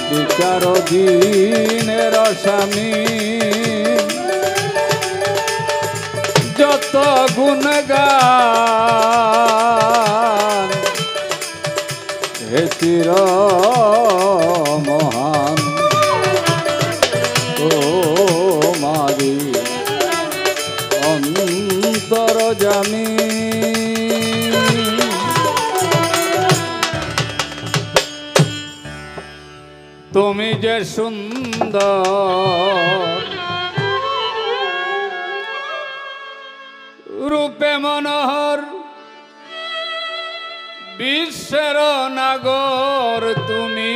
বিচারধীনের আসামি যত গুণগান হে চির মহান তোমারি অন্তরজামী তুমি যে সুন্দর রূপে মনোহর বিশ্বের নাগর তুমি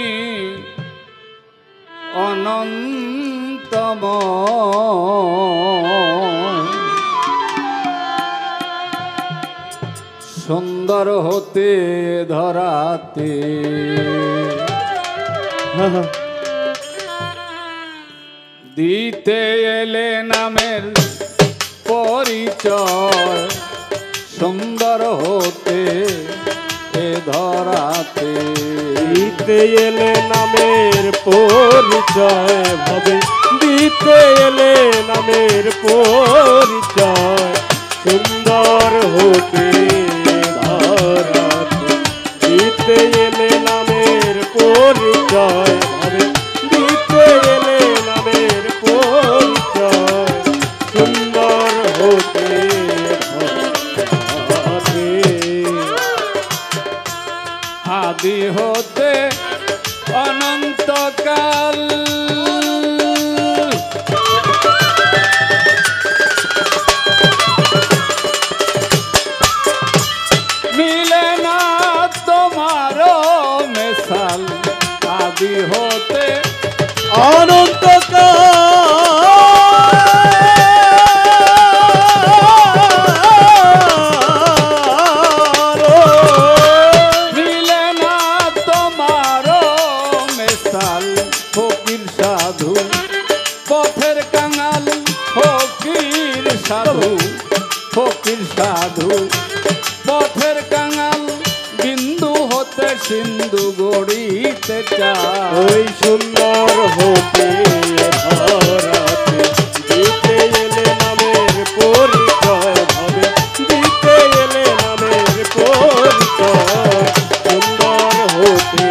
অনন্তময় সুন্দর হতে ধরাতে দিতে এলে নামের পরিচয় সুন্দর হতে এ ধরাতে দিতে এলে নামের পরিচয় ভাবে দিতে এলে নামের পরিচয় সুন্দর হতে ধরাতে দিতে এলে নামের পরিচয় ভাবে দিতে এলে নামের পরিচয় সুন্দর হতে ধরাতে আদি হতে অনন্তকাল মিলে না তোমার মেশাল আদি হতে অনন্তকাল ফকির সাধু পথের কাঙাল ফকির সাধু ফকির সাধু পথের কাঙাল বিন্দু হতে সিন্ধু গড়িতে চায় ওই সুন্দর হতে ধরাতে দিতে এলে নামের পরিচয় ভাবে দিতে এলে নামের পরিচয় সুন্দর হতে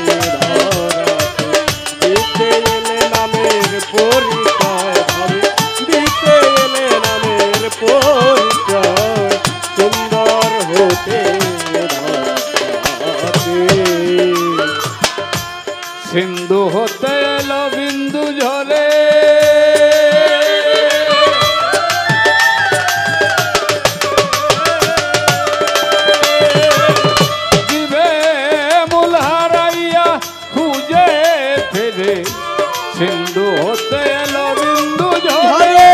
দিতে এলে নামের পরিচয় ভাবে দিতে এলে নামের পরিচয় সুন্দর হতে সিন্ধু হতে এলো বিন্দু ঝরে জীবে মূল হারাইয়া খুঁজে ফেরে সিন্ধু হতে এলো বিন্দু ঝরে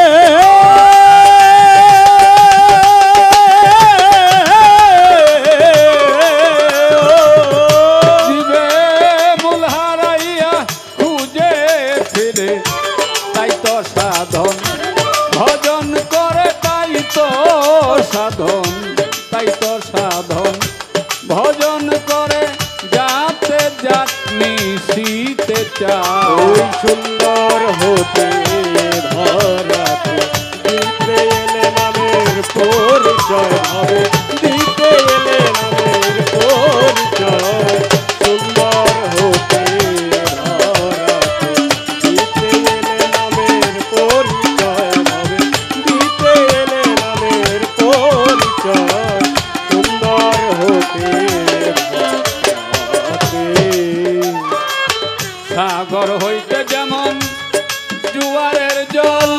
জীবে মূল হারাইয়া খুঁজে ফিরে তাই তো সাধন ভজন করে তাই তো সাধন তাই তো সাধন ভজন করে যাতে যাতনি শীতে চায় ওই সুন্দর হতে ধরাতে দিতে এলে নামের পরিচয় ভাবে দিতে এলে নামের পরিচয় সুন্দর হতে ধরাতে দিতে এলে নামের পরিচয় ভাবে দিতে এলে নামের পরিচয় সুন্দর হতে ধরাতে সাগর হইতে যেমন জুয়ারের জল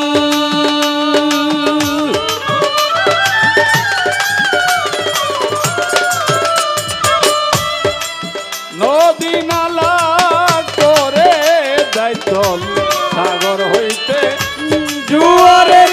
নদী নালা করে দেয় তল সাগর হইতে জুয়ারের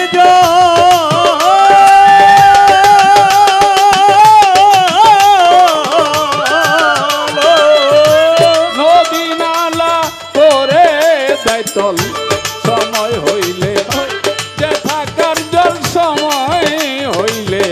নদী নালা করে দেয় তল সময় হইলে যে থাকার জল সময় হইলে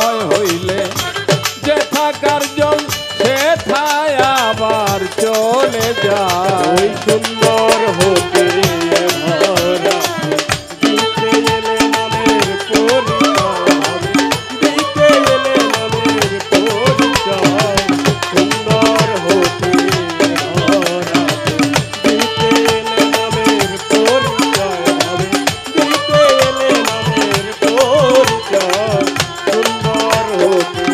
যে থাকার জল সে থায় আবার চলে চলে যায়। ওই সুন্দর হতে ভরা দিতে এলে নামের পরিচয় হবে, দিতে এলে নামের পরিচয়। সুন্দর হতে ভরা দিতে এলে নামের পরিচয় হবে, দিতে এলে নামের পরিচয়। সুন্দর হতে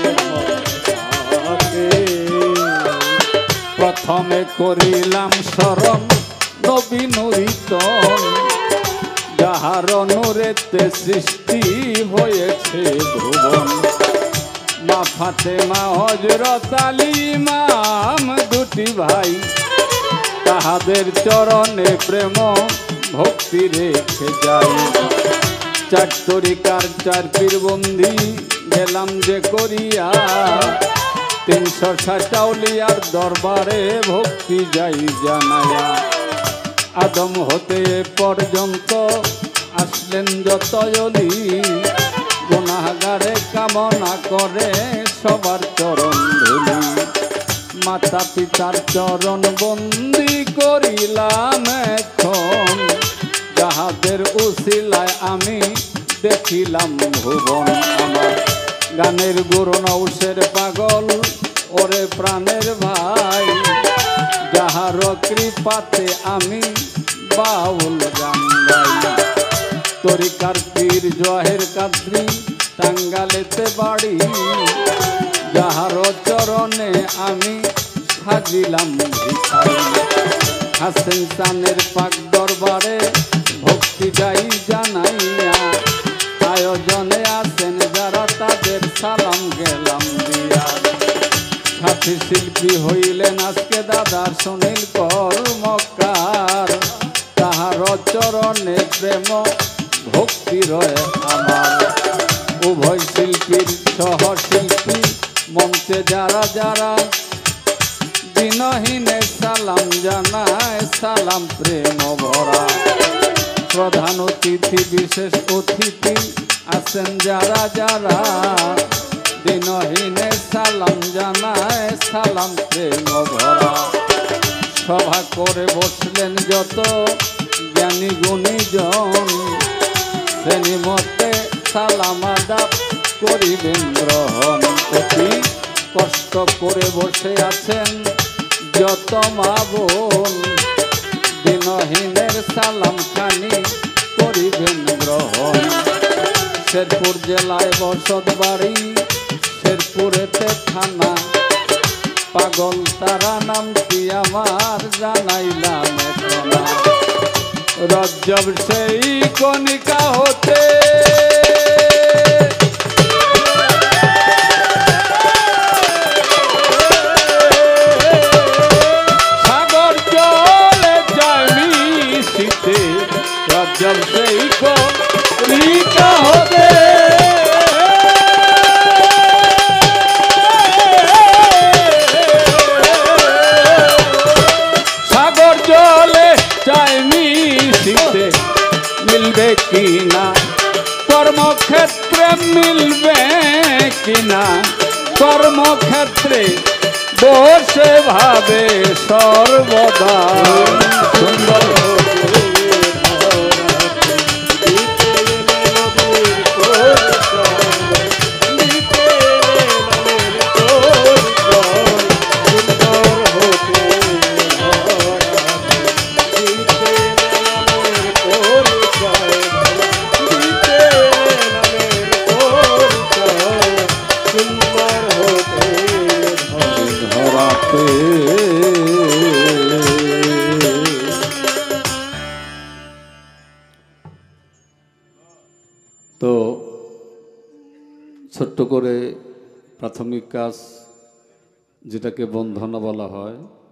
প্রথমে করিলাম স্মরণ নবীন রিতন, যাহার নূরেতে সৃষ্টি হয়েছে ভুবন। মা ফাতেমা হযরত আলী ইমাম দুটি ভাই, তাহাদের চরণে প্রেম ভক্তি রেখে যাই। চার তরিকার চার পীরবন্দি গেলাম যে করিয়া, 360 আউলিয়ার দরবারে ভক্তি যাই জানায়া। আদম হতে এ পর্যন্ত আসলেন যত অলি, গুনাহগারে কামনা করে সবার চরণ ধুলি। মাতা পিতার চরণ বন্দি করিলাম এখন, যাহাদের উসিলায় আমি দেখিলাম ভুবন আমার। গানের গুরু নৌসের পাগল ওরে প্রাণের ভাই, যাহার কৃপাতে আমি বাউল গান গাই। তরিকার পীর জহের কাদ্রি টাঙ্গালেতে বাড়ি, যাহার চরণে আমি সাজিলাম ভিখারি। হাসেন চানের পাক দরবারে ভক্তি যাই জানাইয়া, আয়োজনে আছেন যারা তাদের সালাম গেলাম দিয়া। সাথী শিল্পী হইলেন আজকে দাদা সুনীল কর্মকার, তাহার চরণে প্রেম ভক্তি রয়ে আমার। উভয় শিল্পীর সহ শিল্পী মঞ্চে যারা যারা, দিনহীনে সালাম জানায় সালাম প্রেম ভরা। প্রধান অতিথি বিশেষ অতিথি আছেন যারা যারা, দিনহীনে সালাম জানায় সালাম প্রেম ভরা। সভা করে বসলেন যত জ্ঞানী গুণীজন, শ্রেণী মতে সালাম আদাব করিবেন গ্রহণ। অতি কষ্ট করে বসে আছেন যত মা বোন, দিনহীনের সালাম খানি করিবেন গ্রহণ। শেরপুর জেলায় বসত বাড়ি, শেরপুরেতে থানা, পাগল তারা নামটি আমার জানাইলাম এখনা। রজ্জব সেই কণিকা হতে সাগর চলে যায় মিশিতে, রজ্জব সেই কণিকা হতে সাগর জলে চাই মিশিতে। মিলবে কিনা কর্মক্ষেত্রে, মিলবে কিনা কর্মক্ষেত্রে, বসে ভাবে সর্বদা। সুন্দর ধরাতে তো ছোট্ট করে প্রাথমিক কাজ যেটাকে বন্ধনা বলা হয়,